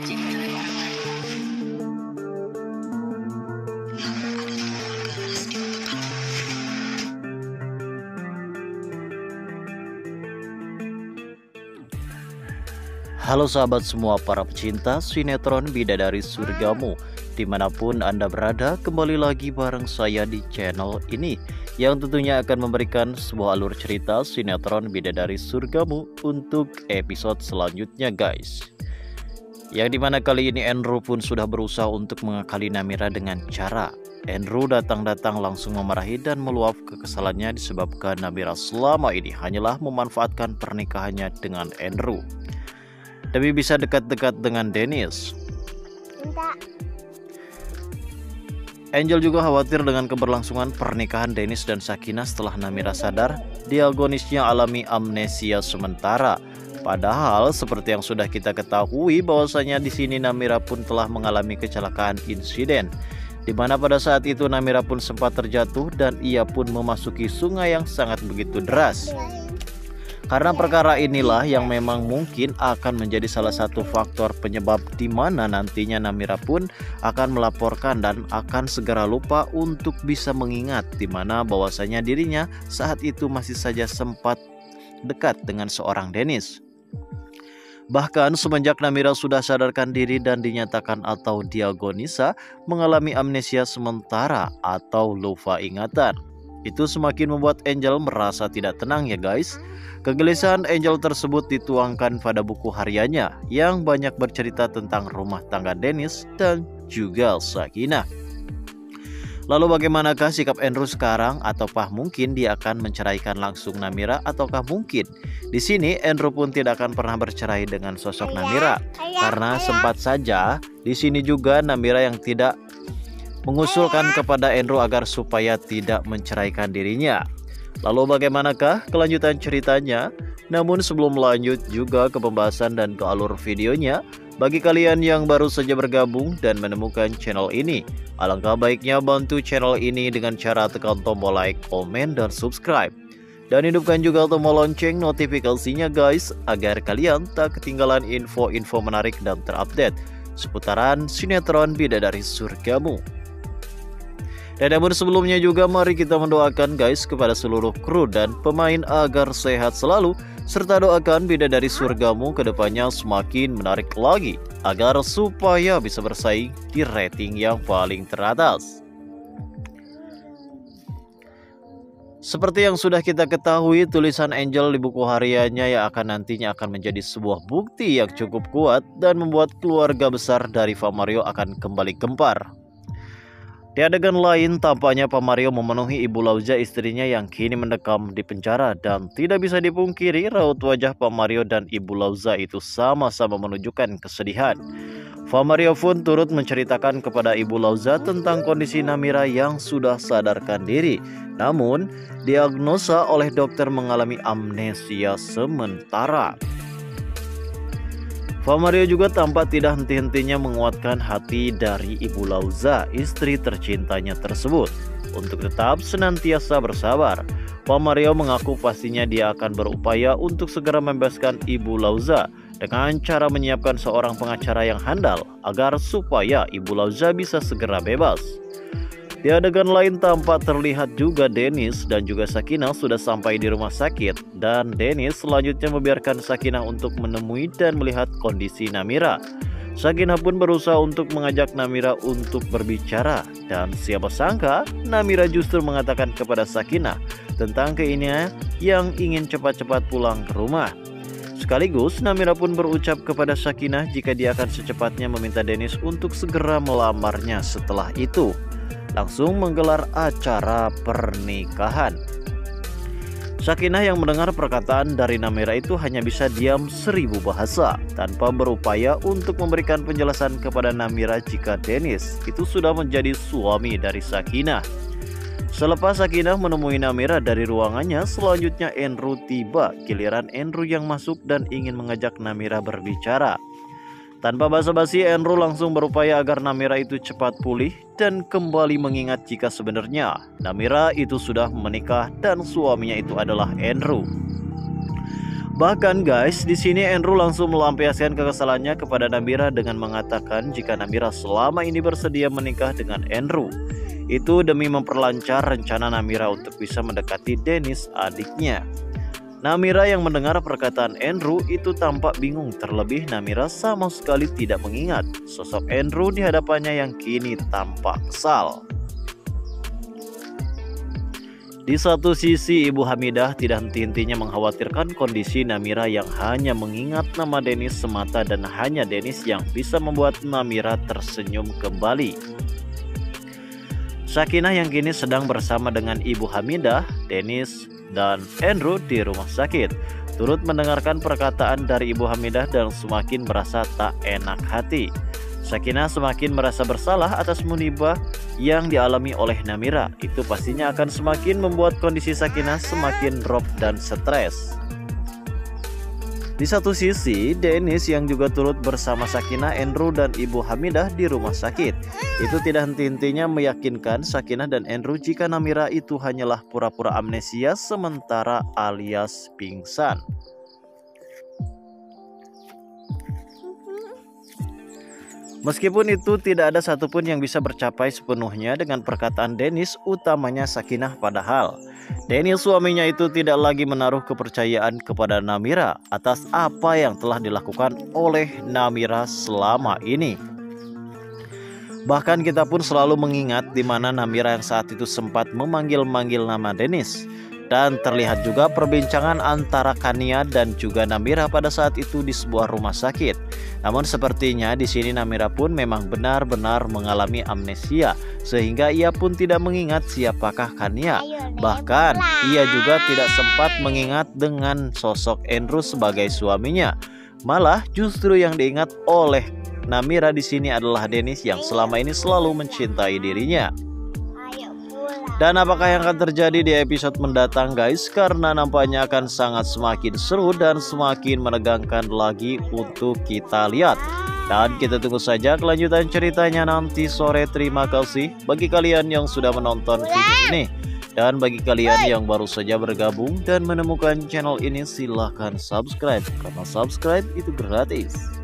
Halo sahabat semua para pecinta sinetron Bidadari Surgamu, dimanapun Anda berada, kembali lagi bareng saya di channel ini yang tentunya akan memberikan sebuah alur cerita sinetron Bidadari Surgamu untuk episode selanjutnya guys. Yang dimana kali ini Andrew pun sudah berusaha untuk mengakali Namira dengan cara Andrew datang-datang langsung memarahi dan meluap kekesalannya disebabkan Namira selama ini hanyalah memanfaatkan pernikahannya dengan Andrew demi bisa dekat-dekat dengan Dennis. Angel juga khawatir dengan keberlangsungan pernikahan Dennis dan Sakinah setelah Namira sadar diagonisnya alami amnesia sementara. Padahal seperti yang sudah kita ketahui bahwasanya di sini Namira pun telah mengalami kecelakaan insiden, di mana pada saat itu Namira pun sempat terjatuh dan ia pun memasuki sungai yang sangat begitu deras. Karena perkara inilah yang memang mungkin akan menjadi salah satu faktor penyebab di mana nantinya Namira pun akan melaporkan dan akan segera lupa untuk bisa mengingat di mana bahwasanya dirinya saat itu masih saja sempat dekat dengan seorang Dennis. Bahkan semenjak Namira sudah sadarkan diri dan dinyatakan atau diagonisa mengalami amnesia sementara atau lupa ingatan, itu semakin membuat Angel merasa tidak tenang ya guys. Kegelisahan Angel tersebut dituangkan pada buku hariannya yang banyak bercerita tentang rumah tangga Dennis dan juga Sakinah. Lalu bagaimanakah sikap Andrew sekarang? Ataukah mungkin dia akan menceraikan langsung Namira? Ataukah mungkin di sini Andrew pun tidak akan pernah bercerai dengan sosok Namira? Karena sempat saja di sini juga Namira yang tidak mengusulkan kepada Andrew agar supaya tidak menceraikan dirinya. Lalu bagaimanakah kelanjutan ceritanya? Namun sebelum lanjut juga ke pembahasan dan ke alur videonya, bagi kalian yang baru saja bergabung dan menemukan channel ini, alangkah baiknya bantu channel ini dengan cara tekan tombol like, komen, dan subscribe. Dan hidupkan juga tombol lonceng notifikasinya guys, agar kalian tak ketinggalan info-info menarik dan terupdate seputaran sinetron Bidadari Surgamu. Dan namun sebelumnya juga mari kita mendoakan guys kepada seluruh kru dan pemain agar sehat selalu, serta doakan Bidadari Surgamu kedepannya semakin menarik lagi agar supaya bisa bersaing di rating yang paling teratas. Seperti yang sudah kita ketahui, tulisan Angel di buku hariannya yang nantinya akan menjadi sebuah bukti yang cukup kuat dan membuat keluarga besar dari Pak Mario akan kembali gempar. Di adegan lain, tampaknya Pak Mario memenuhi Ibu Lauza, istrinya yang kini mendekam di penjara, dan tidak bisa dipungkiri raut wajah Pak Mario dan Ibu Lauza itu sama-sama menunjukkan kesedihan. Pak Mario pun turut menceritakan kepada Ibu Lauza tentang kondisi Namira yang sudah sadarkan diri, namun diagnosa oleh dokter mengalami amnesia sementara. Pak Mario juga tampak tidak henti-hentinya menguatkan hati dari Ibu Lauza, istri tercintanya tersebut, untuk tetap senantiasa bersabar. Pak Mario mengaku pastinya dia akan berupaya untuk segera membebaskan Ibu Lauza dengan cara menyiapkan seorang pengacara yang handal agar supaya Ibu Lauza bisa segera bebas. Di adegan lain tampak terlihat juga Dennis dan juga Sakinah sudah sampai di rumah sakit, dan Dennis selanjutnya membiarkan Sakinah untuk menemui dan melihat kondisi Namira. Sakinah pun berusaha untuk mengajak Namira untuk berbicara, dan siapa sangka Namira justru mengatakan kepada Sakinah tentang keinginannya yang ingin cepat-cepat pulang ke rumah. Sekaligus Namira pun berucap kepada Sakinah jika dia akan secepatnya meminta Dennis untuk segera melamarnya, setelah itu langsung menggelar acara pernikahan. Sakinah yang mendengar perkataan dari Namira itu hanya bisa diam 1000 bahasa tanpa berupaya untuk memberikan penjelasan kepada Namira jika Dennis itu sudah menjadi suami dari Sakinah. Selepas Sakinah menemui Namira dari ruangannya, selanjutnya Andrew tiba. Giliran Andrew yang masuk dan ingin mengajak Namira berbicara. Tanpa basa-basi, Andrew langsung berupaya agar Namira itu cepat pulih dan kembali mengingat jika sebenarnya Namira itu sudah menikah dan suaminya itu adalah Andrew. Bahkan guys, di sini Andrew langsung melampiaskan kekesalannya kepada Namira dengan mengatakan jika Namira selama ini bersedia menikah dengan Andrew. Itu demi memperlancar rencana Namira untuk bisa mendekati Dennis, adiknya. Namira yang mendengar perkataan Andrew itu tampak bingung, terlebih Namira sama sekali tidak mengingat sosok Andrew di hadapannya yang kini tampak kesal. Di satu sisi, Ibu Hamidah tidak henti-hentinya mengkhawatirkan kondisi Namira yang hanya mengingat nama Dennis semata dan hanya Dennis yang bisa membuat Namira tersenyum kembali. Sakinah yang kini sedang bersama dengan Ibu Hamidah, Dennis, dan Andrew di rumah sakit, turut mendengarkan perkataan dari Ibu Hamidah dan semakin merasa tak enak hati. Sakinah semakin merasa bersalah atas musibah yang dialami oleh Namira. Itu pastinya akan semakin membuat kondisi Sakinah semakin drop dan stres. Di satu sisi, Dennis yang juga turut bersama Sakinah, Andrew, dan Ibu Hamidah di rumah sakit, itu tidak henti-hentinya meyakinkan Sakinah dan Andrew jika Namira itu hanyalah pura-pura amnesia sementara alias pingsan. Meskipun itu tidak ada satupun yang bisa bercapai sepenuhnya dengan perkataan Dennis, utamanya Sakinah, padahal Dennis suaminya itu tidak lagi menaruh kepercayaan kepada Namira atas apa yang telah dilakukan oleh Namira selama ini. Bahkan kita pun selalu mengingat di mana Namira yang saat itu sempat memanggil-manggil nama Dennis. Dan terlihat juga perbincangan antara Kania dan juga Namira pada saat itu di sebuah rumah sakit. Namun sepertinya di sini Namira pun memang benar-benar mengalami amnesia, sehingga ia pun tidak mengingat siapakah Kania. Bahkan ia juga tidak sempat mengingat dengan sosok Andrew sebagai suaminya. Malah justru yang diingat oleh Namira di sini adalah Dennis yang selama ini selalu mencintai dirinya. Dan apakah yang akan terjadi di episode mendatang guys? Karena nampaknya akan sangat semakin seru dan semakin menegangkan lagi untuk kita lihat. Dan kita tunggu saja kelanjutan ceritanya nanti sore. Terima kasih bagi kalian yang sudah menonton video ini. Dan bagi kalian yang baru saja bergabung dan menemukan channel ini, silahkan subscribe. Karena subscribe itu gratis.